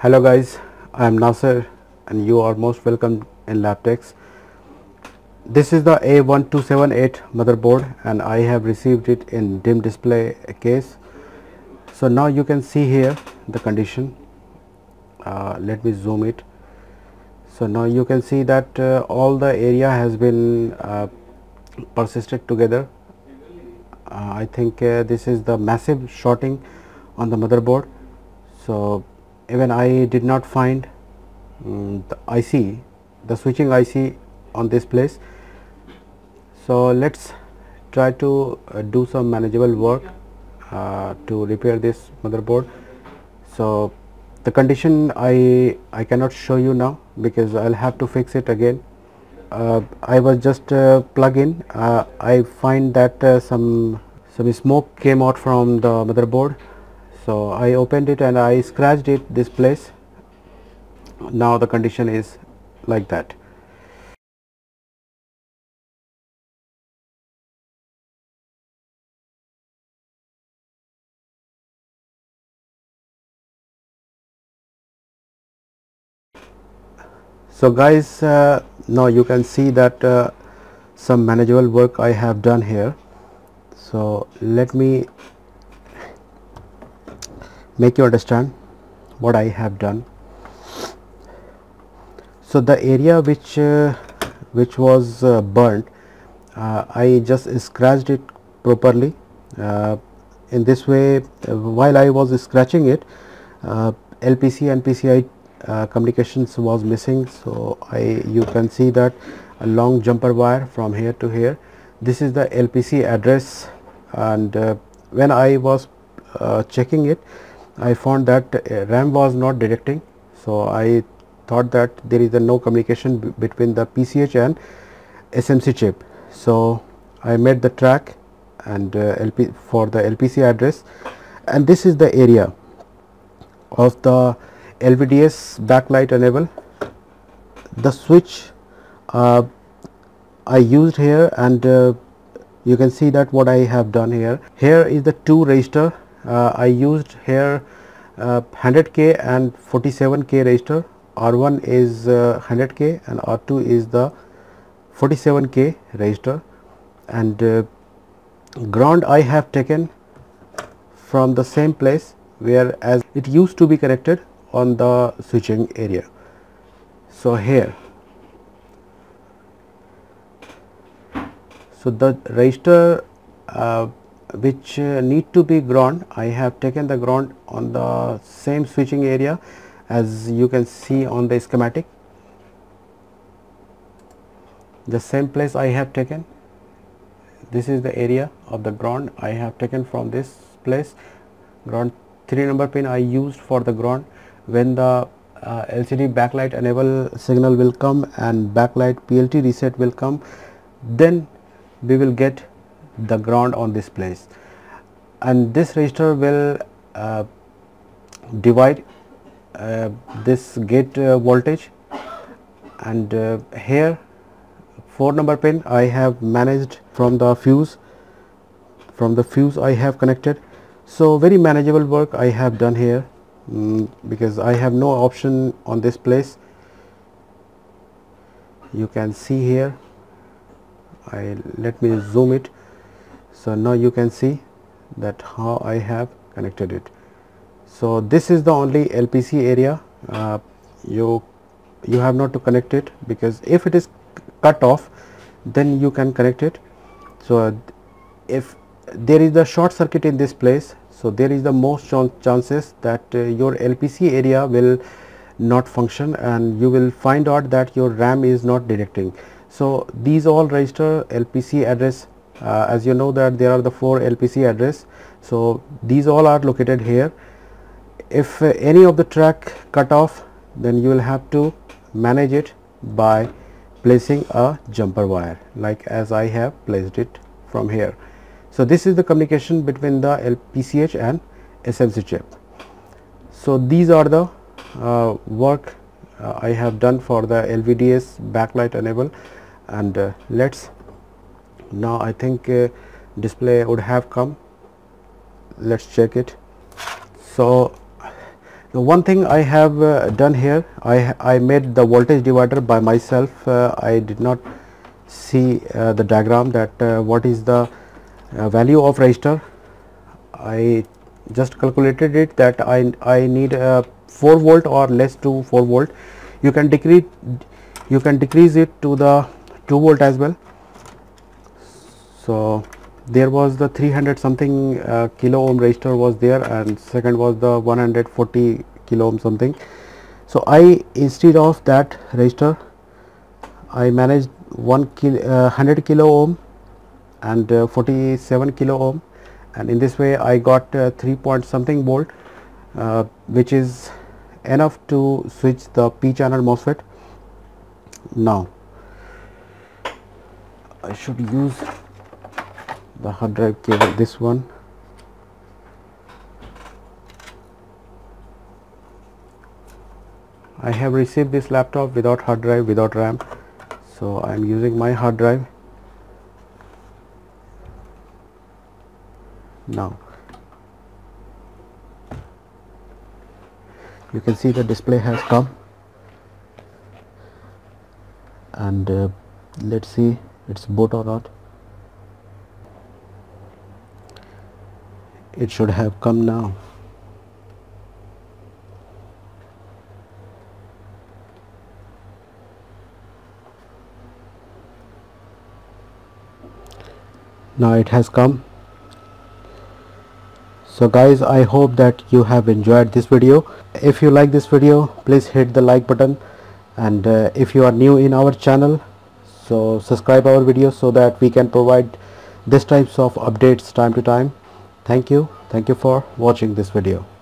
Hello guys, I am Nasir and you are most welcome in Laptex. This is the A1278 motherboard and I have received it in dim display case. So now you can see here the condition. Let me zoom it. So now you can see that all the area has been persisted together. I think this is the massive shorting on the motherboard. So even I did not find the IC, the switching IC on this place. So let's try to do some manageable work to repair this motherboard. So the condition I cannot show you now because I'll have to fix it again. I was just plug in. I find that some smoke came out from the motherboard. So I opened it and I scratched it this place. Now the condition is like that. So guys, now you can see that some manageable work I have done here. So let me make you understand what I have done. So the area which was burnt, I just scratched it properly. In this way, while I was scratching it, LPC and PCI communications was missing. So you can see that a long jumper wire from here to here. This is the LPC address, and when I was checking it, I found that RAM was not detecting. So I thought that there is no communication between the PCH and SMC chip. So I made the track and for the LPC address, and this is the area of the LVDS backlight enable. The switch I used here, and you can see that what I have done here. Here is the two resistor. I used here 100K and 47K resistor. R1 is 100K and R2 is the 47K resistor, and ground I have taken from the same place where as it used to be connected on the switching area. So here, so the resistor which need to be ground, I have taken the ground on the same switching area as you can see on the schematic. The same place I have taken. This is the area of the ground I have taken from this place. Ground 3 number pin I used for the ground. When the LCD backlight enable signal will come and backlight PLT reset will come, then we will get the ground on this place, and this resistor will divide this gate voltage, and here 4 number pin I have managed from the fuse. From the fuse I have connected. So very manageable work I have done here, because I have no option on this place. You can see here, let me zoom it. So now you can see that how I have connected it. So this is the only LPC area. You have not to connect it, because if it is cut off, then you can connect it. So if there is the short circuit in this place, so there is the most chances that your LPC area will not function, and you will find out that your RAM is not detecting. So these all register LPC address. As you know that there are the 4 LPC address. So these all are located here. If any of the track cut off, then you will have to manage it by placing a jumper wire, like as I have placed it from here. So this is the communication between the LPCH and SMC chip. So these are the work I have done for the LVDS backlight enable, and let's now, I think display would have come. Let's check it. So The one thing I have done here, I made the voltage divider by myself. I did not see the diagram that what is the value of resistor. I just calculated it that I need 4 volt or less to 4 volt. You can decrease it to the 2 volt as well. So there was the 300 something kilo ohm resistor was there, and second was the 140 kilo ohm something. So I, instead of that resistor, I managed 100 kilo ohm and 47 kilo ohm, and in this way I got 3 point something volt, which is enough to switch the P channel MOSFET. Now I should use the hard drive cable, this one. I have received this laptop without hard drive, without RAM, so I am using my hard drive. Now you can see the display has come, and let's see it's boot or not. It should have come now. Now it has come. So guys, I hope that you have enjoyed this video. If you like this video, please hit the like button, and if you are new in our channel, so subscribe our videos so that we can provide this types of updates time to time. Thank you for watching this video.